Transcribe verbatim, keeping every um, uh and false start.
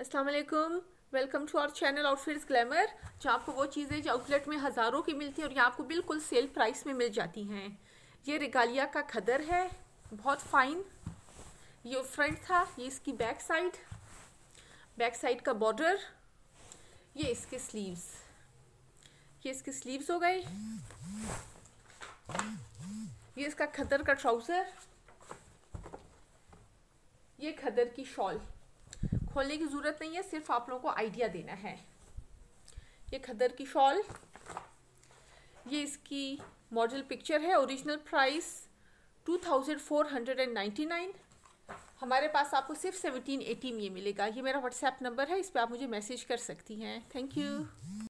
अस्सलाम वालेकुम, welcome to our channel outfits glamour, जहाँ आपको वो चीज़ें जो आउटलेट में हज़ारों की मिलती हैं और यहाँ आपको बिल्कुल सेल प्राइस में मिल जाती हैं। ये रिगालिया का खदर है, बहुत फाइन। ये फ्रंट था, ये इसकी बैक साइड, बैक साइड का बॉर्डर, ये इसके स्लीव्स, ये इसके स्लीव्स हो गए। ये इसका खदर का ट्राउज़र, ये खदर की शॉल। खोलने की ज़रूरत नहीं है, सिर्फ आप लोगों को आइडिया देना है। ये खदर की शॉल, ये इसकी मॉडल पिक्चर है। Original price two thousand four hundred and ninety nine. हमारे पास आपको सिर्फ सेवनटीन एटी में ये मिलेगा। ये मेरा व्हाट्सएप नंबर है, इस पर आप मुझे मैसेज कर सकती हैं। Thank you.